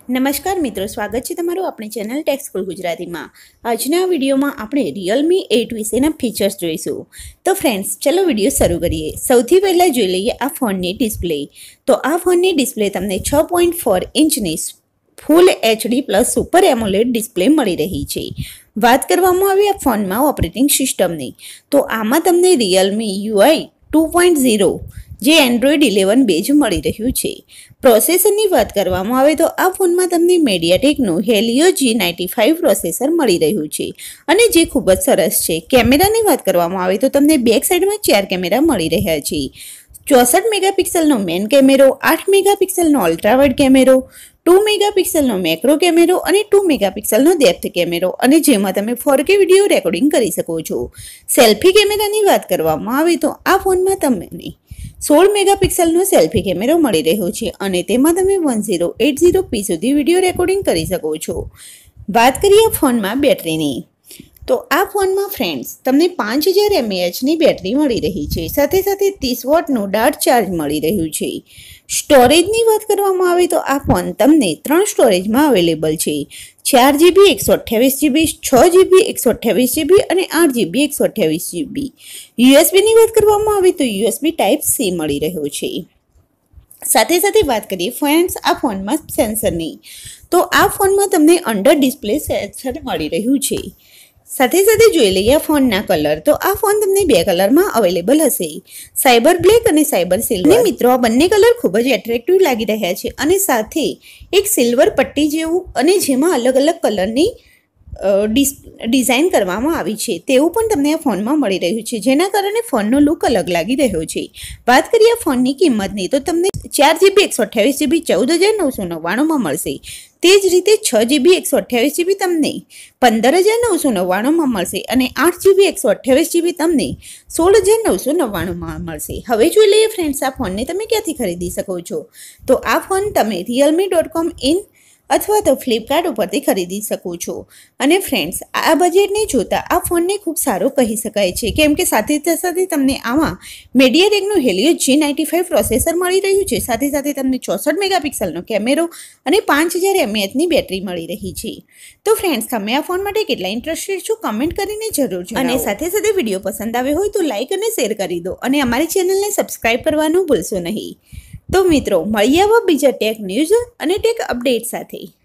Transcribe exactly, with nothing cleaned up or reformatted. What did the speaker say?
નમસ્કાર મિત્રો, સ્વાગત છે તમારું આપણી ચેનલ ટેક સ્કૂલ ગુજરાતીમાં। આજના વિડીયોમાં આપણે RealMe એટ વિશેના ફીચર્સ જોઈશું। તો ફ્રેન્ડ્સ, ચલો વિડીયો શરૂ કરીએ। સૌથી પહેલાં જોઈ લઈએ આ ફોનની ડિસ્પ્લે। તો આ ફોનની ડિસ્પ્લે તમને છ પોઈન્ટ ફોર ઇંચની full HD plus super AMOLED display મળી રહી છે। વાત કરવામાં આવી આ ફોનમાં ઓપરેટિંગ સિસ્ટમની, તો આમાં તમને RealMe UI two point zero જે એન્ડ્રોઇડ ઇલેવન બેઝ મળી રહ્યું છે। પ્રોસેસરની વાત કરવામાં આવે તો આ ફોનમાં તમને મીડિયાટેકનું Helio G ninety five processor મળી રહ્યું છે અને જે ખૂબ જ સરસ છે। કેમેરાની વાત કરવામાં આવે તો તમને બેક સાઇડમાં ચાર કેમેરા મળી રહ્યા છે। ચોસઠ મેગાપિક્સલનો મેન કેમેરો, આઠ મેગાપિક્સલનો અલ્ટ્રાવાઇડ કેમેરો, ટુ મેગાપિક્સલનો મેક્રો કેમેરો અને ટુ મેગાપિક્સલનો ડેપ્થ કેમેરો, અને જેમાં તમે ફોર કે વિડીયો રેકોર્ડિંગ કરી શકો છો। સેલ્ફી કેમેરાની વાત કરવામાં આવે તો આ ફોનમાં તમને સોળ મેગાપિક્સલનો સેલ્ફી કેમેરો મળી રહ્યો છે અને તેમાં તમે one zero eight zero p સુધી વિડીયો રેકોર્ડિંગ કરી શકો છો। વાત કરીએ ફોનમાં બેટરીની, તો આ ફોનમાં ફ્રેન્ડ્સ તમને પાંચ હજાર એમએએચની બેટરી મળી રહી છે, સાથે સાથે ત્રીસ વોટનું ડાર્ટ ચાર્જ મળી રહ્યું છે। સ્ટોરેજની વાત કરવામાં આવે તો આ ફોન તમને ત્રણ સ્ટોરેજમાં અવેલેબલ છે, ચાર જીબી એકસો અઠ્યાવીસ જીબી, છ જીબી એકસો અઠ્યાવીસ જીબી અને આઠ જીબી એકસો અઠ્યાવીસ જીબી। યુએસબીની વાત કરવામાં આવે તો યુએસબી ટાઈપ સી મળી રહ્યો છે। સાથે સાથે વાત કરીએ ફ્રેન્ડ્સ આ ફોનમાં સેન્સરની, તો આ ફોનમાં તમને અંડર ડિસ્પ્લે સેન્સર મળી રહ્યું છે। સાથે સાથે જોઈ લઈએ ફોનના કલર, તો આ ફોન તમને બે કલરમાં અવેલેબલ હશે, સાયબર બ્લેક અને સાયબર સિલ્વર। અને મિત્રો, આ બંને કલર ખૂબ જ એટ્રેક્ટિવ લાગી રહ્યા છે અને સાથે એક સિલ્વર પટ્ટી જેવું અને જેમાં અલગ અલગ કલરની ડિઝાઇન કરવામાં આવી છે તેવું પણ તમને આ ફોનમાં મળી રહ્યું છે, જેના કારણે ફોનનો લુક અલગ લાગી રહ્યો છે। વાત કરીએ ફોનની કિંમતની, તો તમને ચાર જીબી એકસો અઠ્યાવીસ જીબી ચૌદ હજાર નવસો નવ્વાણુંમાં મળશે, તે જ રીતે છ જીબી એકસો અઠ્યાવીસ જીબી તમને પંદર હજાર નવસો નવ્વાણુંમાં મળશે અને આઠ જીબી એકસો અઠ્યાવીસ જીબી તમને સોળ હજાર નવસો નવ્વાણુંમાં મળશે। હવે જોઈ લઈએ ફ્રેન્ડ્સ આ ફોનને તમે ક્યાંથી ખરીદી શકો છો, તો આ ફોન તમે realme ડોટ કોમ ઇન અથવા તો ફ્લિપકાર્ટ ઉપરથી ખરીદી શકો છો। અને ફ્રેન્ડ્સ, આ બજેટને જોતાં આ ફોનને ખૂબ સારો કહી શકાય છે, કેમ કે સાથે સાથે તમને આમાં મીડિયાટેકનું Helio G ninety five processor મળી રહ્યું છે, સાથે સાથે તમને ચોસઠ મેગાપિક્સલનો કેમેરો અને પાંચ હજાર એમએએચની બેટરી મળી રહી છે। તો ફ્રેન્ડ્સ, તમે આ ફોન માટે કેટલા ઇન્ટરેસ્ટેડ છો કમેન્ટ કરીને જરૂર જણાવો, અને સાથે સાથે વિડીયો પસંદ આવ્યો હોય તો લાઇક અને શેર કરી દો અને અમારી ચેનલને સબસ્ક્રાઈબ કરવાનું ભૂલશો નહીં। તો મિત્રો, મળીએ આવા બીજા ટેક ન્યૂઝ અને ટેક અપડેટ સાથે।